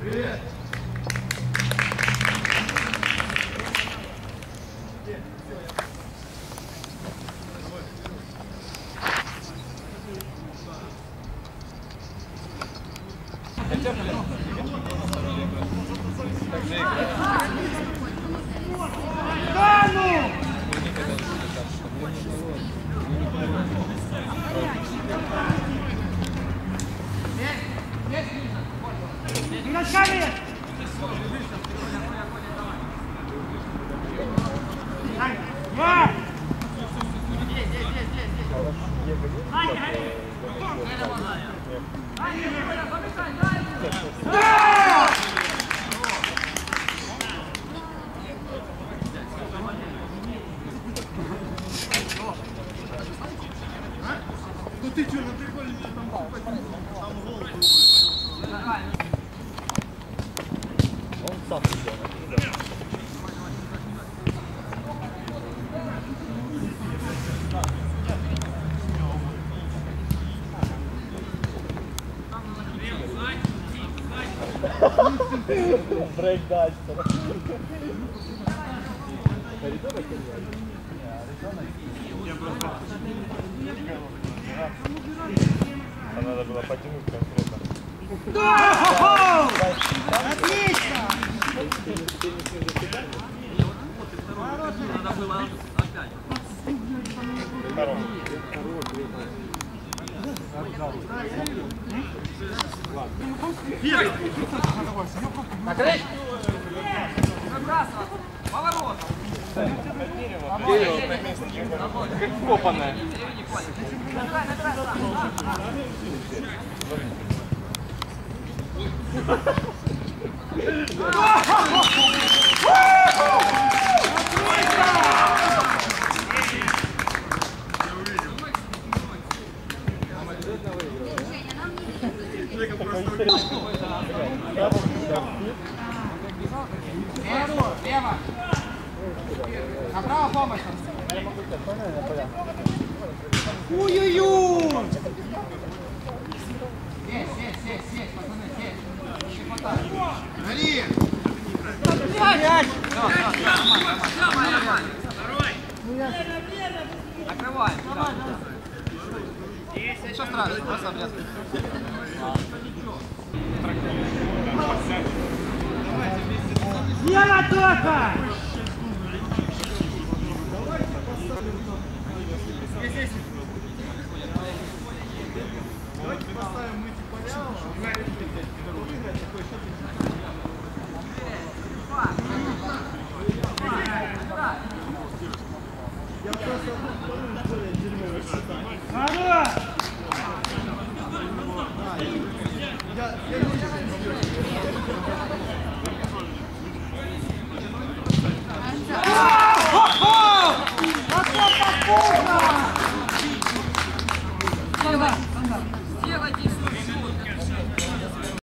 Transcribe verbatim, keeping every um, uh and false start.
Привет! Да ну! Ногами! Два! Ну ты что, на приколе меня там там гол был. Он сам сделал. Брейк дальше. Надо было потянуть конкретно. Да! Отлично! Надо было опять. Накрыть! Выбрасываться! Поворот! Дерево на месте, как копанное. Набирай, набирай сам! Лево! Направо помощь! Ой-ой-ой! Сесть, сесть, сесть, сесть, пацаны, сесть! Еще хватает! Гори! Пять! Накрываем! Ничего страшного, просто обрезка. Дело только! Давайте поставим мы типа выиграть такой счет. Я просто более дерьмовый считаю. Надо!